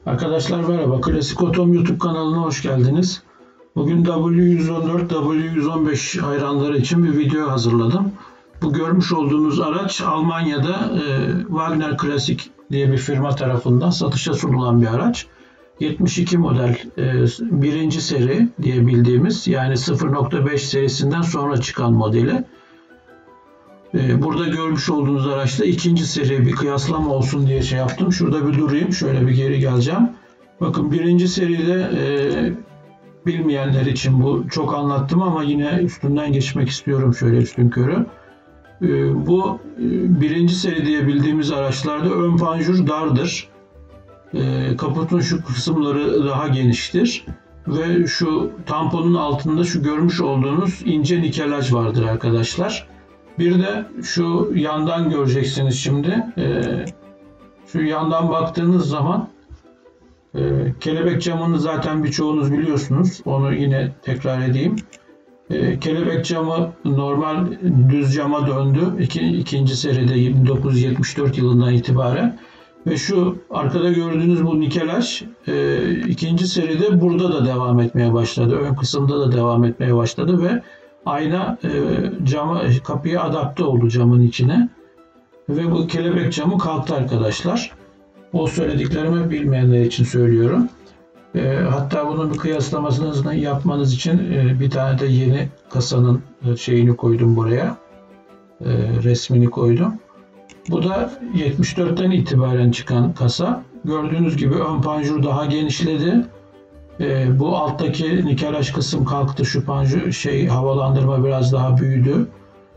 Arkadaşlar merhaba, Klasik Otom YouTube kanalına hoş geldiniz. Bugün W114, W115 hayranları için bir video hazırladım. Bu görmüş olduğunuz araç Almanya'da Wagner Klasik diye bir firma tarafından satışa sunulan bir araç. 72 model birinci seri diye bildiğimiz, yani 0.5 serisinden sonra çıkan modeli. Burada görmüş olduğunuz araçta ikinci seri, bir kıyaslama olsun diye şey yaptım. Şurada bir durayım. Şöyle bir geri geleceğim. Bakın birinci seride bilmeyenler için bu çok anlattım ama yine üstünden geçmek istiyorum şöyle üstünkörü. Bu birinci seri diye bildiğimiz araçlarda ön panjur dardır. Kaputun şu kısımları daha geniştir. Ve şu tamponun altında şu görmüş olduğunuz ince nikelaj vardır arkadaşlar. Bir de şu yandan göreceksiniz şimdi. Şu yandan baktığınız zaman kelebek camını zaten birçoğunuz biliyorsunuz. Onu yine tekrar edeyim. Kelebek camı normal düz cama döndü. İkinci seride 1974 yılından itibaren. Ve şu arkada gördüğünüz bu nikelaj ikinci seride burada da devam etmeye başladı. Ön kısımda da devam etmeye başladı ve ayna kapıya adapte oldu camın içine. Ve bu kelebek camı kalktı arkadaşlar. O söylediklerimi bilmeyenler için söylüyorum. Hatta bunun bir kıyaslamasını yapmanız için bir tane de yeni kasanın şeyini koydum buraya. Resmini koydum. Bu da 74'ten itibaren çıkan kasa. Gördüğünüz gibi ön panjur daha genişledi. Bu alttaki nikelaj kısım kalktı. Şu panjur havalandırma biraz daha büyüdü.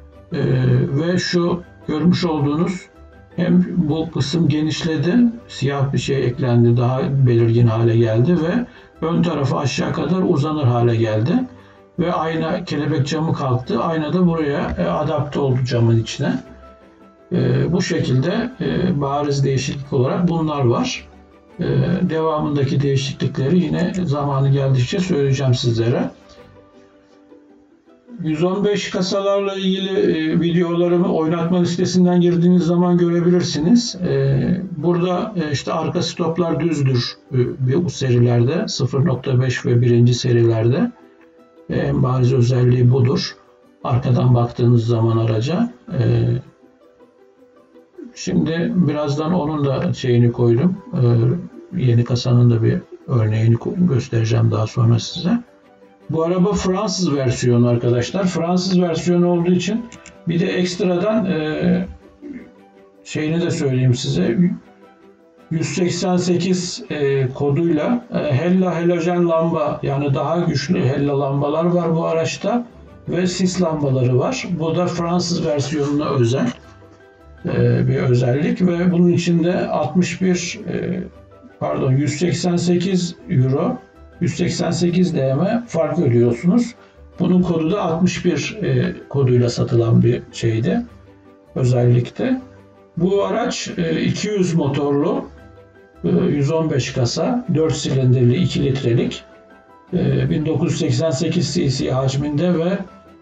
Ve şu görmüş olduğunuz hem bu kısım genişledi. Siyah bir şey eklendi. Daha belirgin hale geldi ve ön tarafı aşağı kadar uzanır hale geldi. Ve ayna, kelebek camı kalktı. Ayna da buraya adapte oldu camın içine. Bu şekilde bariz değişiklik olarak bunlar var. Devamındaki değişiklikleri yine zamanı geldikçe söyleyeceğim sizlere. 115 kasalarla ilgili videolarımı oynatma listesinden girdiğiniz zaman görebilirsiniz. Burada işte arka stoplar düzdür bu serilerde. 0.5 ve birinci serilerde. En bariz özelliği budur. Arkadan baktığınız zaman araca. Şimdi birazdan onun da şeyini koydum. Yeni kasanın da bir örneğini göstereceğim daha sonra size. Bu araba Fransız versiyonu arkadaşlar. Fransız versiyonu olduğu için bir de ekstradan şeyini de söyleyeyim size. 188 koduyla Hella halojen lamba, yani daha güçlü Hella lambalar var bu araçta ve sis lambaları var. Bu da Fransız versiyonuna özel bir özellik ve bunun içinde 188 euro, 188 DM fark ödüyorsunuz. Bunun kodu da 61 koduyla satılan bir şeydi, özellikti. Bu araç 200 motorlu, 115 kasa, 4 silindirli, 2 litrelik, 1988 cc hacminde ve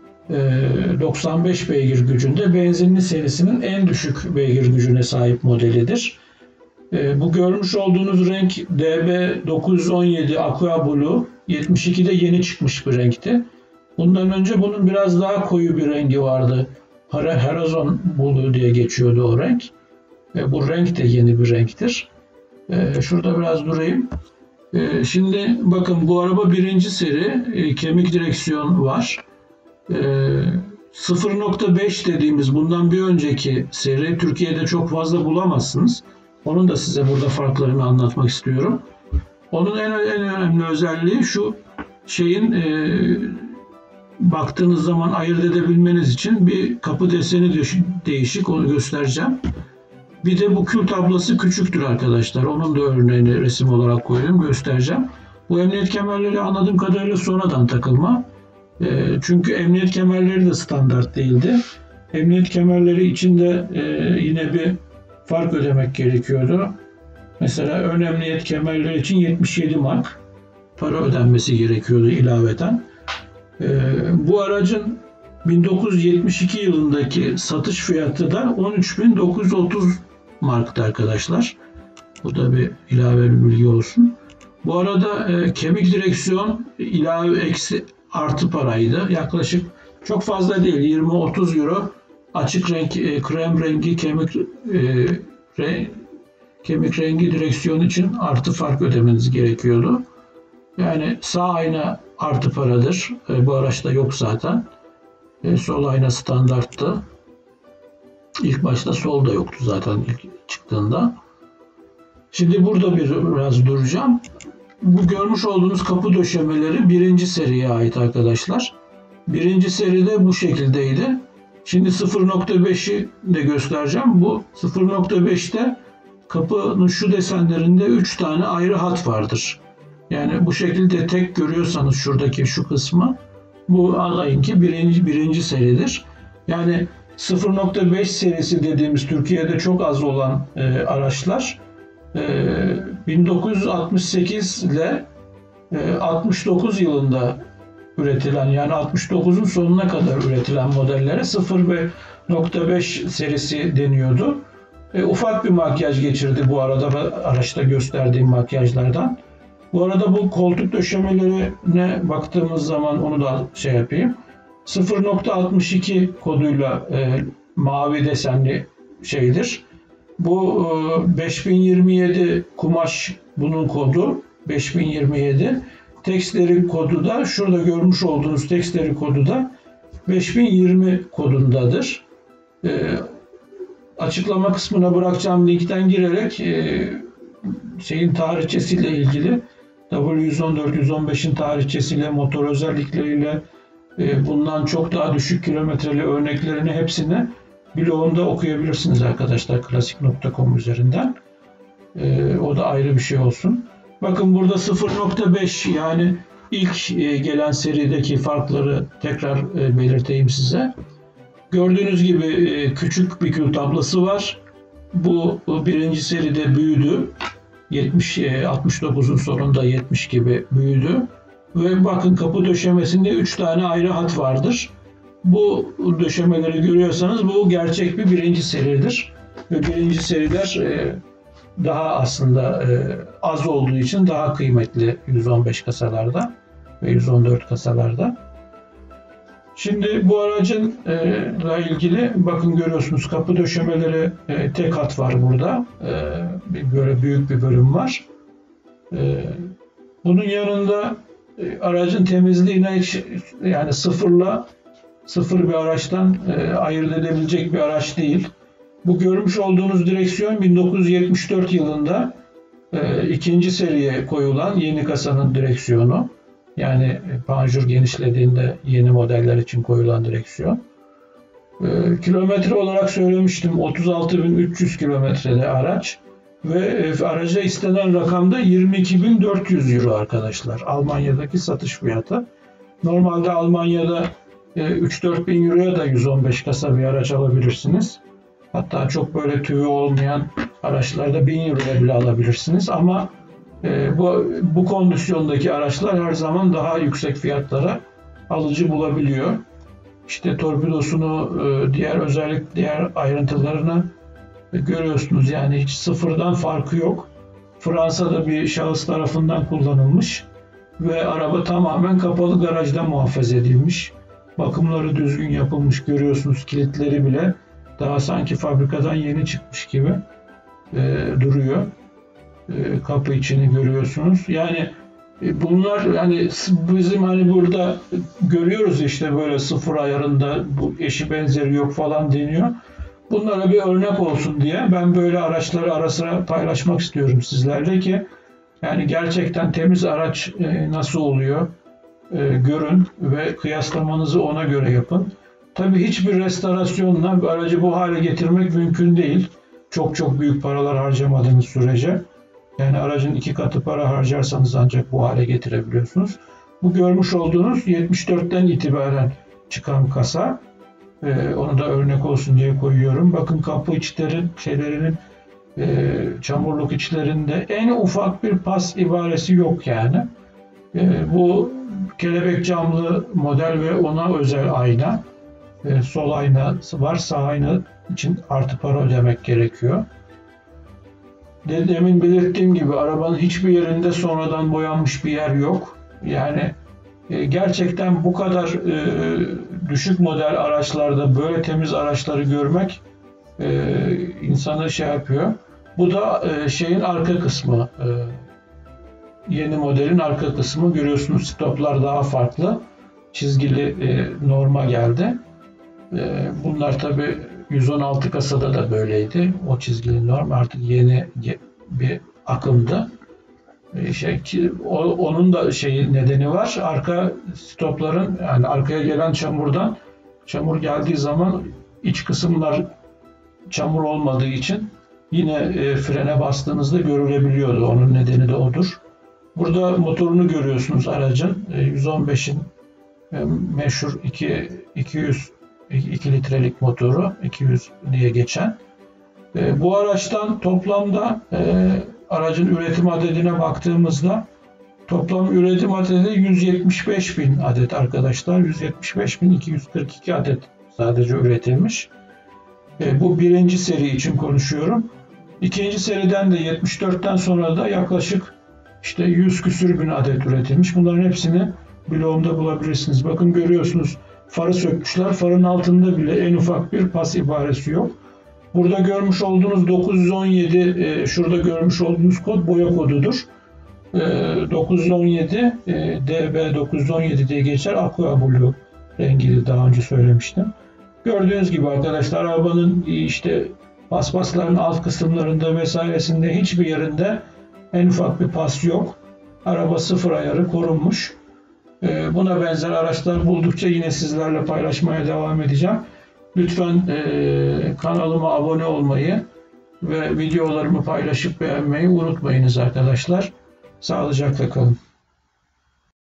95 beygir gücünde, benzinli serisinin en düşük beygir gücüne sahip modelidir. Bu görmüş olduğunuz renk DB917 Aqua Blue, 72'de yeni çıkmış bir renkti. Bundan önce bunun biraz daha koyu bir rengi vardı. Horizon Blue diye geçiyordu o renk. Bu renk de yeni bir renktir. Şurada biraz durayım. Şimdi bakın, bu araba birinci seri, kemik direksiyon var. 0.5 dediğimiz bundan bir önceki seri Türkiye'de çok fazla bulamazsınız. Onun da size burada farklarını anlatmak istiyorum. Onun en önemli özelliği şu şeyin baktığınız zaman ayırt edebilmeniz için bir kapı deseni değişik, onu göstereceğim. Bir de bu kül tablası küçüktür arkadaşlar. Onun da örneğini resim olarak koydum, göstereceğim. Bu emniyet kemerleri anladığım kadarıyla sonradan takılma. Çünkü emniyet kemerleri de standart değildi. Emniyet kemerleri içinde yine bir fark ödemek gerekiyordu. Mesela ön emniyet kemerleri için 77 mark para ödenmesi gerekiyordu ilaveten. Bu aracın 1972 yılındaki satış fiyatı da 13.930 marktı arkadaşlar. Bu da bir ilave bir bilgi olsun. Bu arada kemik direksiyon ilave eksi artı paraydı. Yaklaşık çok fazla değil, 20-30 euro açık renk krem rengi kemik rengi direksiyon için artı fark ödemeniz gerekiyordu. Yani sağ ayna artı paradır. Bu araçta yok zaten. Sol ayna standarttı. İlk başta sol da yoktu zaten ilk çıktığında. Şimdi burada biraz duracağım. Bu görmüş olduğunuz kapı döşemeleri birinci seriye ait arkadaşlar. Birinci seride bu şekildeydi. Şimdi 0.5'i de göstereceğim. Bu 0.5'te kapının şu desenlerinde 3 tane ayrı hat vardır. Yani bu şekilde tek görüyorsanız şuradaki şu kısmı, bu anlayın ki birinci seridir. Yani 0.5 serisi dediğimiz Türkiye'de çok az olan araçlar 1968 ile 69 yılında üretilen, yani 69'un sonuna kadar üretilen modellere 0.5 serisi deniyordu. Ufak bir makyaj geçirdi bu arada araçta gösterdiğim makyajlardan. Bu arada bu koltuk döşemelerine baktığımız zaman onu da yapayım. 0.62 koduyla mavi desenli şeydir. Bu 5027 kumaş bunun kodu. 5027. Textleri kodu da şurada görmüş olduğunuz Textleri kodu da 5020 kodundadır. Açıklama kısmına bırakacağım linkten girerek şeyin tarihçesiyle ilgili W114, 115'in tarihçesiyle, motor özellikleriyle, bundan çok daha düşük kilometreli örneklerini hepsini blogumda okuyabilirsiniz arkadaşlar, klasik.com üzerinden. O da ayrı bir şey olsun. Bakın burada 0.5, yani ilk gelen serideki farkları tekrar belirteyim size. Gördüğünüz gibi küçük bir kül tablası var. Bu birinci seride büyüdü. 69'un sonunda 70 gibi büyüdü. Ve bakın kapı döşemesinde 3 tane ayrı hat vardır. Bu döşemeleri görüyorsanız bu gerçek bir birinci seridir. Ve birinci seriler daha aslında az olduğu için daha kıymetli 115 kasalarda ve 114 kasalarda. Şimdi bu aracınla ilgili bakın görüyorsunuz, kapı döşemeleri tek hat var burada. Böyle büyük bir bölüm var. Bunun yanında aracın temizliğine hiç, yani sıfır bir araçtan ayırt edebilecek bir araç değil. Bu görmüş olduğunuz direksiyon 1974 yılında ikinci seriye koyulan yeni kasanın direksiyonu. Yani panjur genişlediğinde yeni modeller için koyulan direksiyon. Kilometre olarak söylemiştim, 36.300 kilometrede araç ve araca istenen rakam da 22.400 euro arkadaşlar. Almanya'daki satış fiyatı. Normalde Almanya'da 3-4 bin euroya da 115 kasa bir araç alabilirsiniz. Hatta çok böyle tüvü olmayan araçlarda 1000 euroya bile alabilirsiniz. Ama bu kondisyondaki araçlar her zaman daha yüksek fiyatlara alıcı bulabiliyor. İşte torpidosunu, diğer ayrıntılarını görüyorsunuz. Yani hiç sıfırdan farkı yok. Fransa'da bir şahıs tarafından kullanılmış ve araba tamamen kapalı garajda muhafaza edilmiş. Bakımları düzgün yapılmış, görüyorsunuz, kilitleri bile daha sanki fabrikadan yeni çıkmış gibi duruyor. Kapı içini görüyorsunuz. Yani bunlar, yani bizim hani burada görüyoruz işte böyle sıfır ayarında bu eşi benzeri yok falan deniyor. Bunlara bir örnek olsun diye ben böyle araçları ara sıra paylaşmak istiyorum sizlerle ki yani gerçekten temiz araç nasıl oluyor görün ve kıyaslamanızı ona göre yapın. Tabii hiçbir restorasyonla bir aracı bu hale getirmek mümkün değil. Çok büyük paralar harcamadığınız sürece. Yani aracın 2 katı para harcarsanız ancak bu hale getirebiliyorsunuz. Bu görmüş olduğunuz 74'ten itibaren çıkan kasa. Onu da örnek olsun diye koyuyorum. Bakın kapı içlerinin çamurluk içlerinde en ufak bir pas ibaresi yok yani. Bu kelebek camlı model ve ona özel ayna. Sol aynası var, sağ ayna için artı para ödemek gerekiyor. demin belirttiğim gibi arabanın hiçbir yerinde sonradan boyanmış bir yer yok. Yani gerçekten bu kadar düşük model araçlarda böyle temiz araçları görmek insanı şey yapıyor. Bu da şeyin arka kısmı. Yeni modelin arka kısmı. Görüyorsunuz stoplar daha farklı. Çizgili norma geldi. Bunlar tabi 116 kasada da böyleydi. O çizgili norm artık yeni bir akımdı. Onun da nedeni var. Arka stopların, yani arkaya gelen çamur geldiği zaman iç kısımlar çamur olmadığı için yine frene bastığınızda görülebiliyordu. Onun nedeni de odur. Burada motorunu görüyorsunuz aracın. 115'in meşhur 2 litrelik motoru, 200 diye geçen. Bu araçtan toplamda aracın üretim adedine baktığımızda toplam üretim adedi 175.000 adet arkadaşlar. 175.242 adet sadece üretilmiş. Bu birinci seri için konuşuyorum. İkinci seriden de 74'ten sonra da yaklaşık 100 küsür bin adet üretilmiş. Bunların hepsini blogumda bulabilirsiniz. Bakın görüyorsunuz, farı sökmüşler. Farın altında bile en ufak bir pas ibaresi yok. Burada görmüş olduğunuz 917, şurada görmüş olduğunuz kod boya kodudur. 917 DB 917 diye geçer. Aqua Blue rengi, daha önce söylemiştim. Gördüğünüz gibi arkadaşlar, arabanın paspasların alt kısımlarında vesairesinde hiçbir yerinde en ufak bir pas yok. Araba sıfır ayarı korunmuş. Buna benzer araçlar buldukça yine sizlerle paylaşmaya devam edeceğim. Lütfen kanalıma abone olmayı ve videolarımı paylaşıp beğenmeyi unutmayınız arkadaşlar. Sağlıcakla kalın.